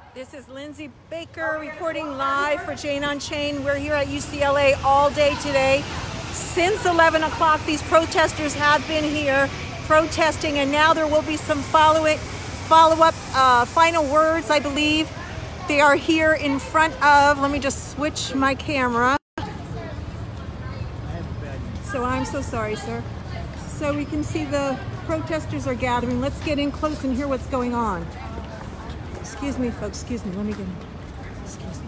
This is Lindsay Baker reporting live for Jane Unchained. We're here at UCLA all day today. Since 11 o'clock, these protesters have been here protesting, and now there will be some follow-up final words, I believe. They are here in front of, let me just switch my camera. So I'm so sorry, sir. So we can see the protesters are gathering. Let's get in close and hear what's going on. Excuse me, folks. Excuse me. Let me get in. Excuse me.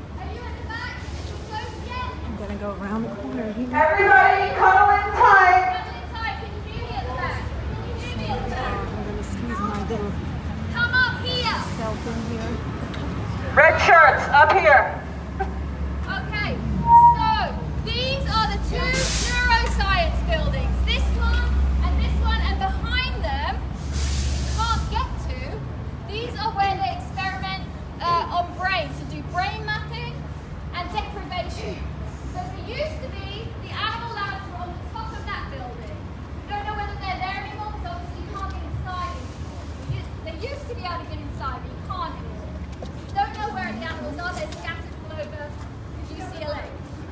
I'm going to go around the corner here. Everybody, cuddle in tight. Can you hear me at the back? Can you hear me at the back? I'm going to squeeze my little Come up here. self in here. Red shirts, up here. Okay, so these are the two neuroscience buildings. This one, and behind them, you can't get to. These are where they experiment on brains to do brain mapping and deprivation. So there used to be, the animal labs were on the top of that building. You don't know whether they're there anymore because obviously you can't get inside anymore. They used to be able to get inside, but you can't anymore. You don't know where the animals are, they're scattered all over UCLA.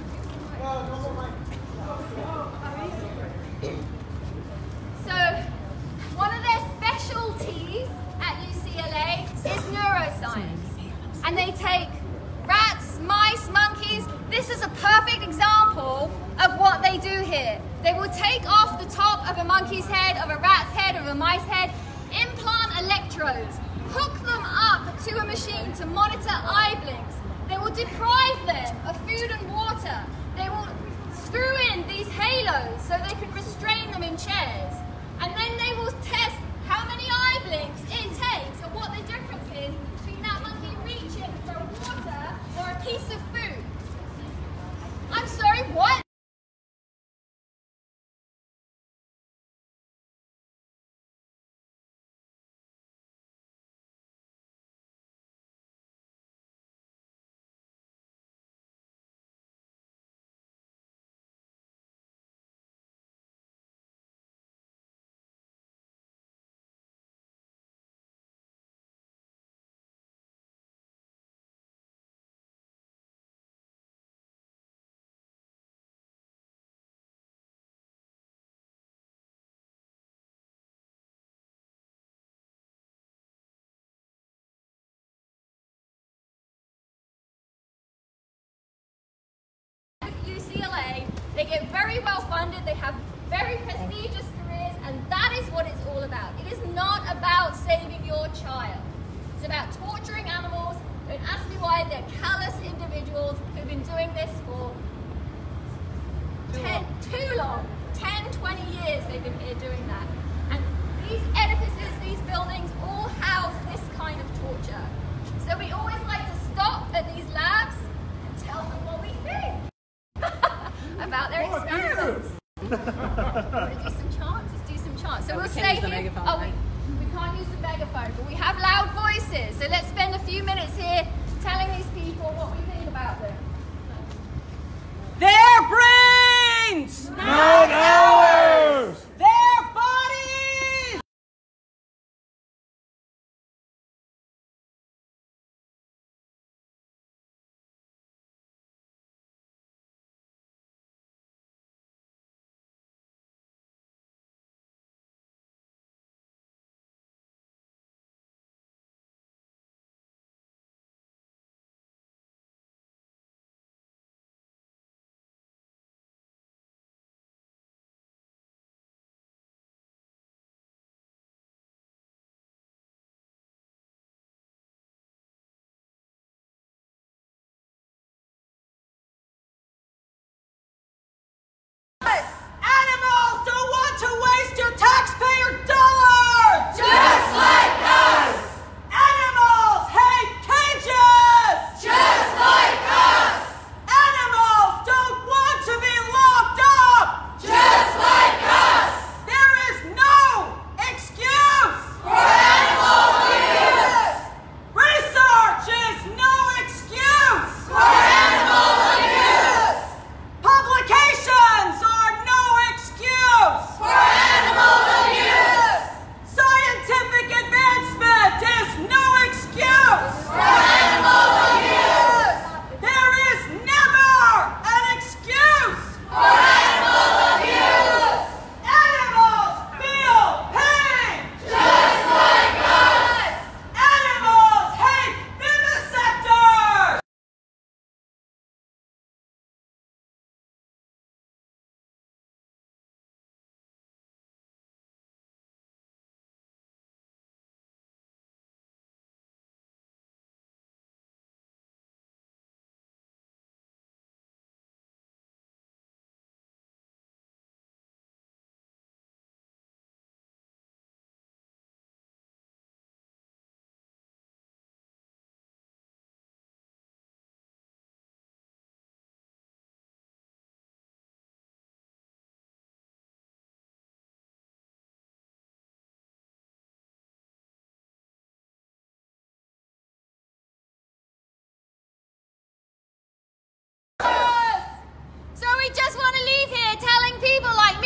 So, one of their specialties at UCLA is neuroscience. And they take rats, mice, monkeys. This is a perfect example of what they do here. They will take off the top of a monkey's head, of a rat's head, of a mice's head, implant electrodes, hook them up to a machine to monitor eye blinks. They will deprive them of food and water. They will screw in these halos so they can restrain them in chairs. And then they will test how many eye blinks it takes and what the difference is between that monkey reaching for water or a piece of food. I'm sorry, what? UCLA, they get very well funded, they have very prestigious careers, and that is what it's all about. It is not about saving your child. It's about torturing animals. Don't ask me why. They're callous individuals who've been doing this for too long. 10, 20 years they've been here doing that. And these edifices, these buildings, all house this kind of torture. So we always like to stop at these labs and tell them what we think about their experiments. Want to do some chants? Let's do some chants. So we'll stay here. Oh, we can't use the megaphone, but we have loud voices. So let's spend a few minutes here telling these people what we think about them. Their brains! Not ours!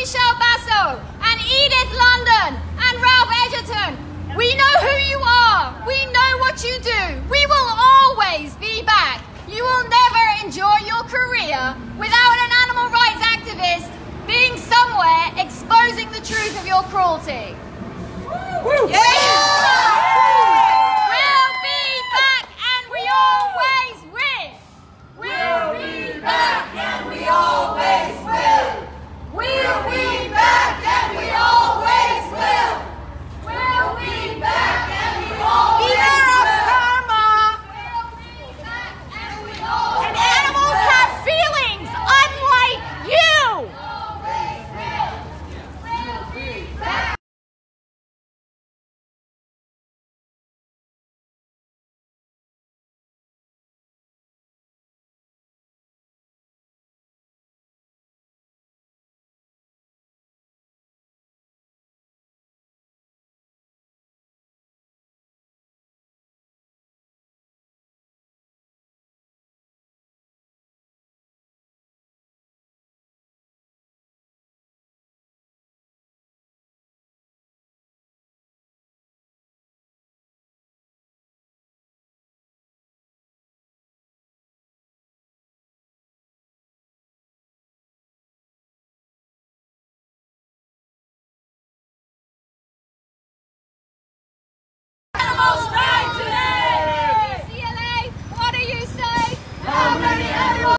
Jean-Michel Basso, and Edith London, and Ralph Edgerton. We know who you are. We know what you do. We will always be back. You will never enjoy your career without an animal rights activist being somewhere exposing the truth of your cruelty. Woo. Yeah.